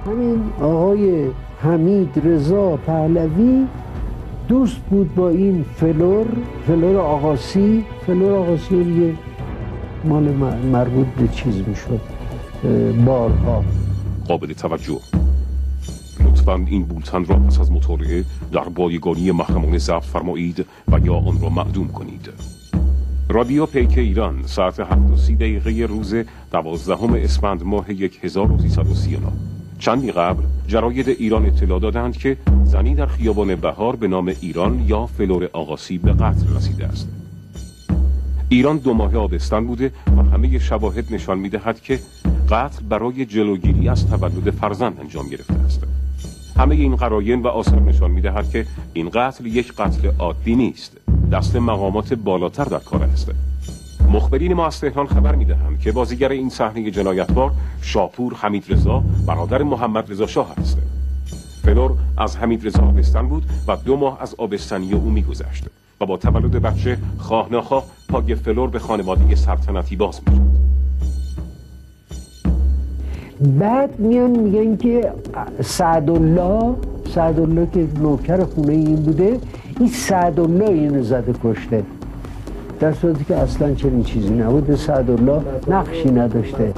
همین آقای حمید رضا پهلوی دوست بود با این فلور آقاسی. فلور آقاسی دیگه مال مربوط به چیز میشد، بارها. قابل توجه. لطفاً این بولتن را پس از مطالعه در بایگانی محرمانه ضبط فرمایید و یا آن را معدوم کنید. رادیو پیک ایران ساعت 7:30 روز 12 اسفند ماه 1339. چندی قبل جراید ایران اطلاع دادند که زنی در خیابان بهار به نام ایران یا فلور آقاسی به قتل رسیده است. ایران 2 ماه آبستن بوده و همه شواهد نشان می‌دهد که قتل برای جلوگیری از تولد فرزند انجام گرفته است. همه این قرائن و آثار نشان می‌دهد که این قتل یک قتل عادی نیست. دست مقامات بالاتر در کار است. مخبرین ما از تهران خبر می‌دهند که بازیگر این صحنه جنایتبار شاپور حمیدرضا برادر محمد رضا شاه است. فلور از حمیدرضا آبستن بود و 2 ماه از آبستنی او می‌گذشت و با تولد بچه خواه ناخواه پای فلور به خانواده سلطنتی باز می‌شد. بعد میگن که سعدالله که نوکر خونه این بوده، این سعدالله اینو زده کشته، در صورتی که اصلا چنین چیزی نبوده. سعدالله نقشی نداشته.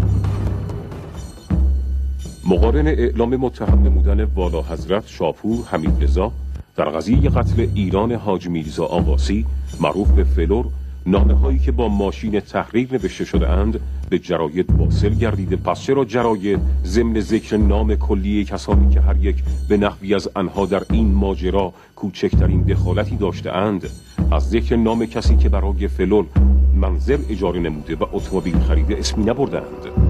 مقارن اعلام متهم نمودن والا حضرت شاپور حمیدرضا در قضیه قتل ایران حاج میرزا آقاسی معروف به فلور، نامه‌هایی که با ماشین تحریر نوشته شده اند به جراید واصل گردیده. پس چرا جراید ضمن ذکر نام کلی کسانی که هر یک به نحوی از آنها در این ماجرا کوچکترین دخالتی داشته اند، از ذکر نام کسی که برای فلور منزل اجاره نموده و اتومبیل خریده اسمی نبردند؟